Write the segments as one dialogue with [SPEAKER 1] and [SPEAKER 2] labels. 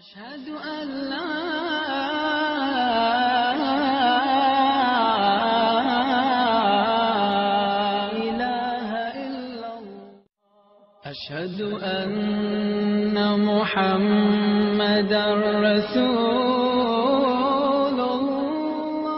[SPEAKER 1] أشهد أن لا إله إلا الله أشهد أن محمدا رسول الله.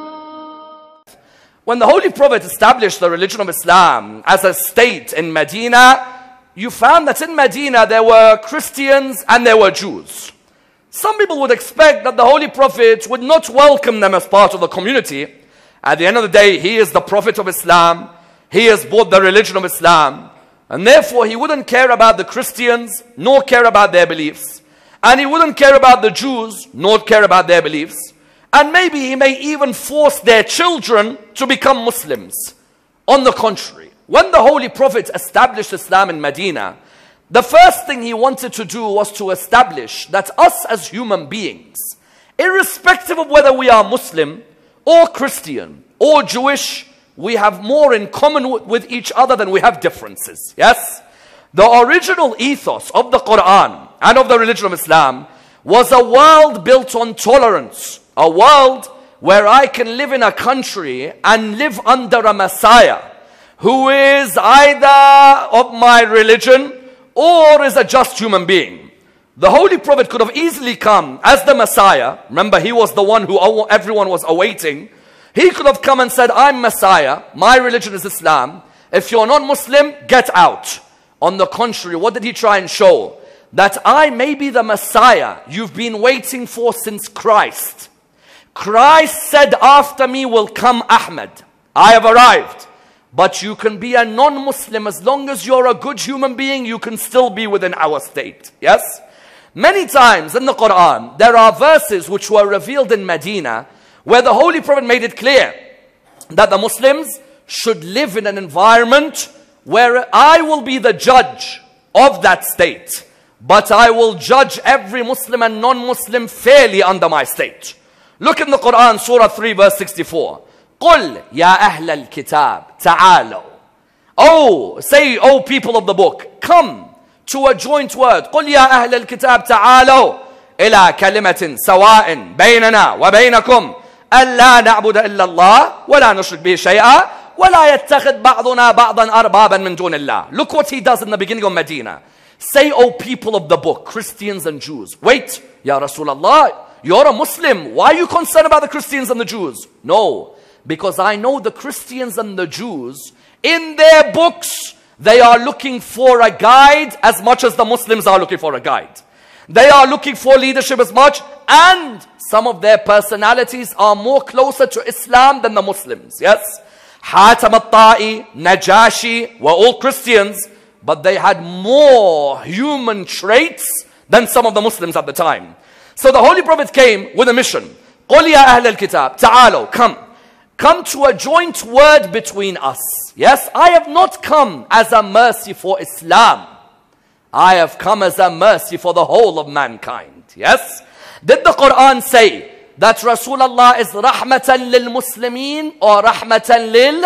[SPEAKER 2] When the Holy Prophet established the religion of Islam as a state in Medina, you found that in Medina there were Christians and there were Jews. Some people would expect that the Holy Prophet would not welcome them as part of the community. At the end of the day, he is the Prophet of Islam. He has brought the religion of Islam. And therefore, he wouldn't care about the Christians, nor care about their beliefs. And he wouldn't care about the Jews, nor care about their beliefs. And maybe he may even force their children to become Muslims. On the contrary, when the Holy Prophet established Islam in Medina, the first thing he wanted to do was to establish that us as human beings, irrespective of whether we are Muslim or Christian or Jewish, we have more in common with each other than we have differences. Yes? The original ethos of the Quran and of the religion of Islam was a world built on tolerance. A world where I can live in a country and live under a Messiah who is either of my religion or is a just human being. The Holy Prophet could have easily come as the Messiah. Remember, he was the one who everyone was awaiting. He could have come and said, I'm Messiah, my religion is Islam. If you're not Muslim, get out. On the contrary, what did he try and show? That I may be the Messiah you've been waiting for since Christ. Christ said, after me will come Ahmed. I have arrived. But you can be a non-Muslim as long as you're a good human being, you can still be within our state. Yes? Many times in the Quran, there are verses which were revealed in Medina where the Holy Prophet made it clear that the Muslims should live in an environment where I will be the judge of that state. But I will judge every Muslim and non-Muslim fairly under my state. Look in the Quran, Surah 3, verse 64. قُلْ يَا أَهْلَ الْكِتَابِ تَعَالَوْا. Oh, say, oh people of the book, come to a joint word. قُلْ يَا أَهْلَ الْكِتَابِ تَعَالَوْا إِلَى كَلِمَةٍ سَوَاءٍ بَيْنَنَا وَبَيْنَكُمْ أَلَّا نَعْبُدَ إِلَّا اللَّهِ وَلَا نُشْرِكْ بِهِ شَيْئًا وَلَا يَتَّخِذْ بَعْضُنَا بَعْضًا أَرْبَابًا مِنْ دُونِ اللَّهِ. Look what he does in the beginning of Medina. Say, oh people of the book, Christians and Jews. Wait, Ya Rasulullah, you're a Muslim. Why are you concerned about the Christians and the Jews? No. Because I know the Christians and the Jews, in their books, they are looking for a guide as much as the Muslims are looking for a guide. They are looking for leadership as much, and some of their personalities are more closer to Islam than the Muslims. Yes? Hatim al-Ta'i, Najashi were all Christians, but they had more human traits than some of the Muslims at the time. So the Holy Prophet came with a mission. قُلْ يَا أَهْلَ الْكِتَابِ تَعَالَوْا. Come to a joint word between us. Yes, I have not come as a mercy for Islam. I have come as a mercy for the whole of mankind. Yes? Did the Quran say that Rasulullah is rahmatan lil Muslimin or rahmatan lil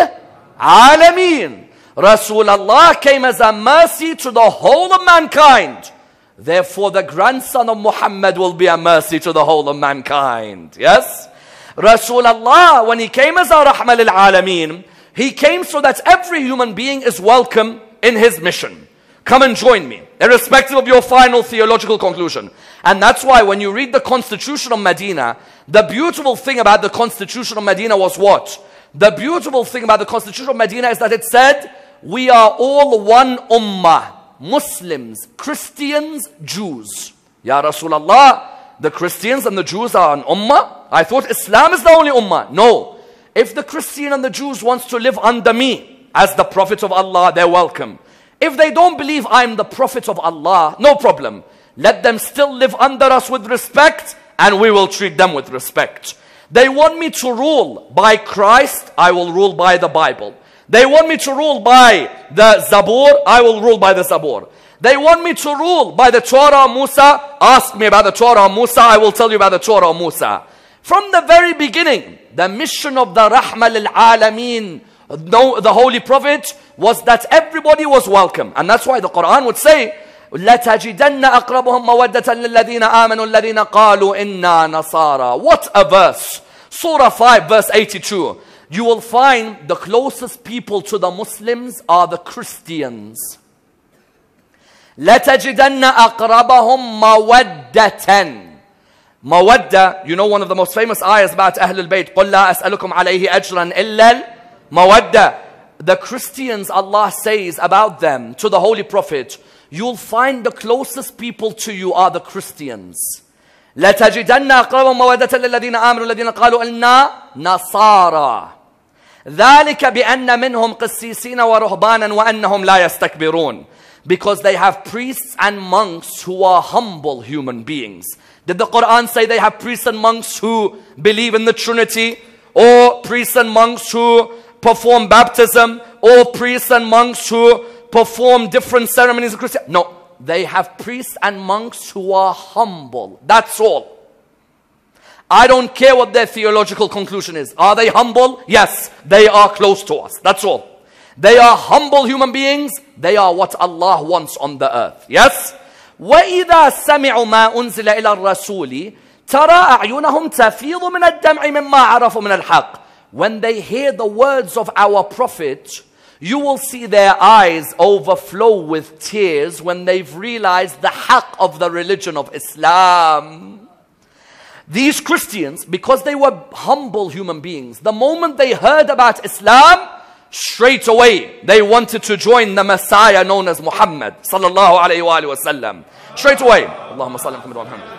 [SPEAKER 2] alameen? Rasulullah came as a mercy to the whole of mankind. Therefore, the grandson of Muhammad will be a mercy to the whole of mankind. Yes? Rasulullah, when he came as a rahmah lil alameen, he came so that every human being is welcome in his mission. Come and join me, irrespective of your final theological conclusion. And that's why when you read the Constitution of Medina, the beautiful thing about the Constitution of Medina was what? The beautiful thing about the Constitution of Medina is that it said, we are all one ummah. Muslims, Christians, Jews. Ya Rasulullah, the Christians and the Jews are an ummah? I thought Islam is the only ummah. No. If the Christian and the Jews wants to live under me as the Prophet of Allah, they're welcome. If they don't believe I'm the Prophet of Allah, no problem. Let them still live under us with respect, and we will treat them with respect. They want me to rule by Christ, I will rule by the Bible. They want me to rule by the Zabur, I will rule by the Zabur. They want me to rule by the Torah of Musa, ask me about the Torah of Musa, I will tell you about the Torah of Musa. From the very beginning, the mission of the Rahmah lil Alameen, the Holy Prophet, was that everybody was welcome. And that's why the Quran would say, لَتَجِدَنَّ أَقْرَبُهُمْ مَوَدَّةً لِلَّذِينَ آمَنُوا الَّذِينَ قَالُوا إِنَّا نَصَارَى. What a verse! Surah 5 verse 82. You will find the closest people to the Muslims are the Christians. لَتَجِدَنَّ أَقْرَبَهُمْ مَوَدَّةً. Mawadda, you know one of the most famous ayahs about Ahlul Bayt. قُلْ لَا أَسْأَلُكُمْ عَلَيْهِ أَجْرًا إِلَّا الْمَوَدَّةِ. The Christians, Allah says about them to the Holy Prophet, you'll find the closest people to you are the Christians. لَتَجِدَنَّ أَقْرَبَهُمْ مَوَدَّةً لِلَّذِينَ آمَنُوا الَّذِينَ قَالُوا إِنَّا نَصَارَى ذَلِكَ بِأَنَّ مِنْهُمْ قِسِّيسِينَ وَرُهْبَانًا وَأَنَّهُمْ لَا يَسْتَكْبِرُونَ. Because they have priests and monks who are humble human beings. Did the Quran say they have priests and monks who believe in the Trinity? Or priests and monks who perform baptism? Or priests and monks who perform different ceremonies of Christianity? No. They have priests and monks who are humble. That's all. I don't care what their theological conclusion is. Are they humble? Yes. They are close to us. That's all. They are humble human beings. They are what Allah wants on the earth. Yes? وَإِذَا سَمِعُوا مَا أُنزِلَ إِلَى الرَّسُولِ تَرَى أَعْيُنَهُمْ تَفِيضُ مِنَ الدَّمْعِ مِمَّا عَرَفُوا مِنَ الْحَقِّ. When they hear the words of our Prophet, you will see their eyes overflow with tears when they've realized the haqq of the religion of Islam. These Christians, because they were humble human beings, the moment they heard about Islam, straight away they wanted to join the Messiah known as Muhammad sallallahu alayhi wa sallam. Straight away. Allahumma salli ala Muhammad wa Muhammad.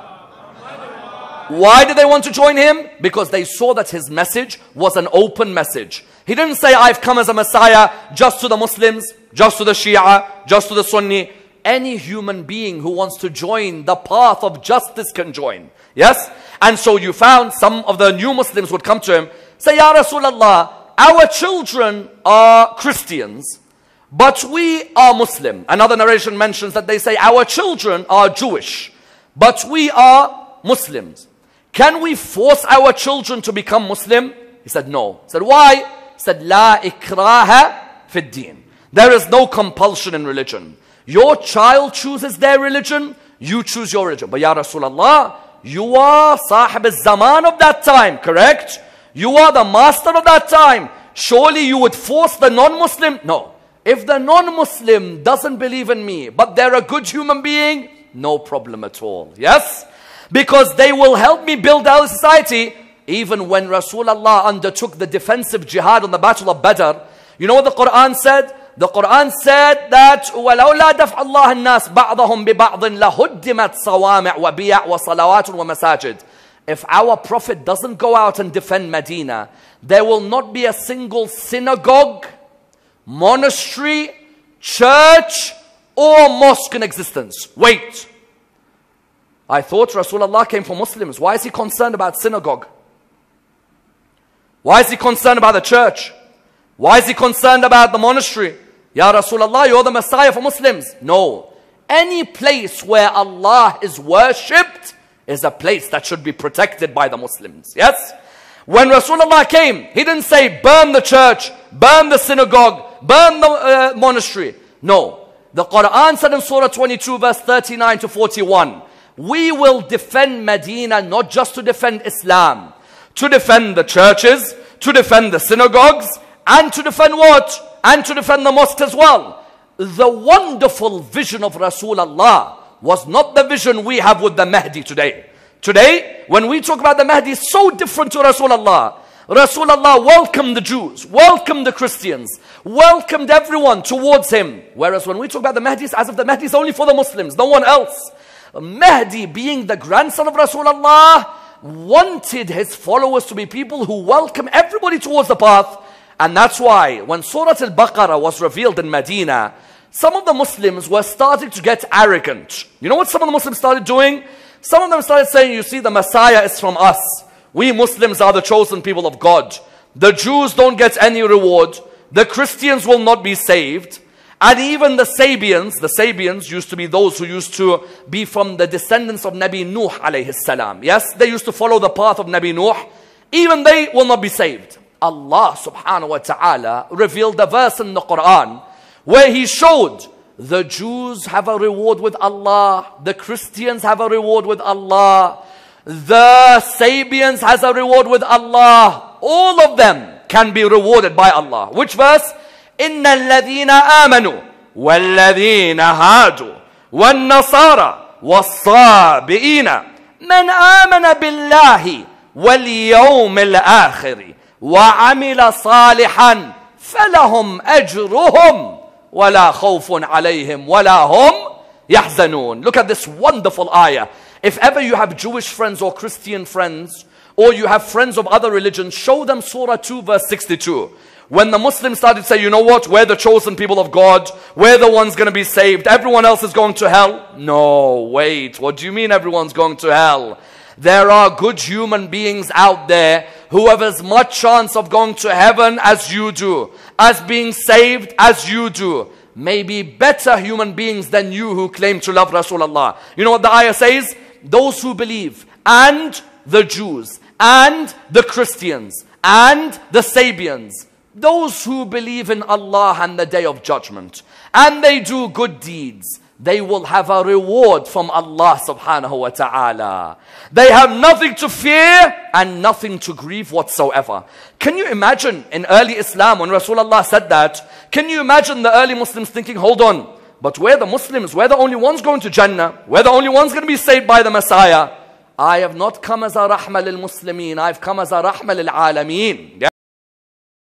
[SPEAKER 2] Why did they want to join him? Because they saw that his message was an open message. He didn't say, I've come as a Messiah just to the Muslims, just to the Shia, just to the Sunni. Any human being who wants to join the path of justice can join. Yes? And so you found some of the new Muslims would come to him, say, Ya Rasulullah, our children are Christians, but we are Muslim. Another narration mentions that they say, our children are Jewish, but we are Muslims. Can we force our children to become Muslim? He said, no. He said, why? He said, La ikraha fid din. There is no compulsion in religion. Your child chooses their religion, you choose your religion. But Ya Rasulullah, you are Sahib al-Zaman of that time, correct? You are the master of that time. Surely you would force the non-Muslim? No. If the non-Muslim doesn't believe in me, but they're a good human being, no problem at all. Yes? Because they will help me build our society. Even when Rasulullah undertook the defensive jihad on the battle of Badr, you know what the Quran said? The Quran said that وَلَوْلَا دَفْعَ اللَّهِ النَّاسِ بَعْضَهُمْ بِبَعْضٍ لَهُدِّمَتْ صَوَامِعْ وَبِيَعْ وَصَلَوَاتٌ وَمَسَاجِدٌ. If our Prophet doesn't go out and defend Medina, there will not be a single synagogue, monastery, church, or mosque in existence. Wait. I thought Rasulullah came for Muslims. Why is he concerned about synagogue? Why is he concerned about the church? Why is he concerned about the monastery? Ya Rasulullah, you're the Messiah for Muslims. No. Any place where Allah is worshipped is a place that should be protected by the Muslims. Yes? When Rasulullah came, he didn't say burn the church, burn the synagogue, burn the monastery. No. The Quran said in Surah 22 verse 39 to 41, we will defend Medina not just to defend Islam, to defend the churches, to defend the synagogues, and to defend what? And to defend the mosques as well. The wonderful vision of Rasulullah was not the vision we have with the Mahdi today. Today, when we talk about the Mahdi, it's so different to Rasulullah. Rasulullah welcomed the Jews, welcomed the Christians, welcomed everyone towards him. Whereas when we talk about the Mahdi, it's as if the Mahdi is only for the Muslims, no one else. Mahdi, being the grandson of Rasulullah, wanted his followers to be people who welcome everybody towards the path. And that's why when Surah Al-Baqarah was revealed in Medina, some of the Muslims were starting to get arrogant. You know what some of the Muslims started doing? Some of them started saying, you see, the Messiah is from us. We Muslims are the chosen people of God. The Jews don't get any reward. The Christians will not be saved. And even the Sabians used to be those who used to be from the descendants of Nabi Nuh alayhi salam. Yes, they used to follow the path of Nabi Nuh. Even they will not be saved. Allah subhanahu wa ta'ala revealed a verse in the Quran where he showed The Jews have a reward with Allah. The Christians have a reward with Allah. The Sabians has a reward with Allah. All of them can be rewarded by Allah. Which verse? إِنَّ الَّذِينَ آمَنُوا وَالَّذِينَ هَادُوا وَالنَّصَارَى وَالصَّابِئِينَ مَنْ آمَنَ بِاللَّهِ وَالْيَوْمِ الْآخِرِ وَعَمِلَ صَالِحًا فَلَهُمْ أَجْرُهُمْ وَلَا خَوْفٌ عَلَيْهِمْ وَلَا هُمْ يَحْزَنُونَ. Look at this wonderful ayah. If ever you have Jewish friends or Christian friends, or you have friends of other religions, show them Surah 2 verse 62. When the Muslims started to say, you know what, we're the chosen people of God, we're the ones going to be saved, everyone else is going to hell. No, wait, what do you mean everyone's going to hell? There are good human beings out there who have as much chance of going to heaven as you do, as being saved as you do. Maybe better human beings than you who claim to love Rasulullah. You know what the ayah says? Those who believe, and the Jews, and the Christians, and the Sabians, those who believe in Allah and the Day of Judgment, and they do good deeds, they will have a reward from Allah subhanahu wa ta'ala. They have nothing to fear and nothing to grieve whatsoever. Can you imagine in early Islam when Rasulullah said that? Can you imagine the early Muslims thinking, hold on, but we're the Muslims, we're the only ones going to Jannah, we're the only ones going to be saved by the Messiah. I have not come as a rahma lil Muslimin, I've come as a rahma lil alameen.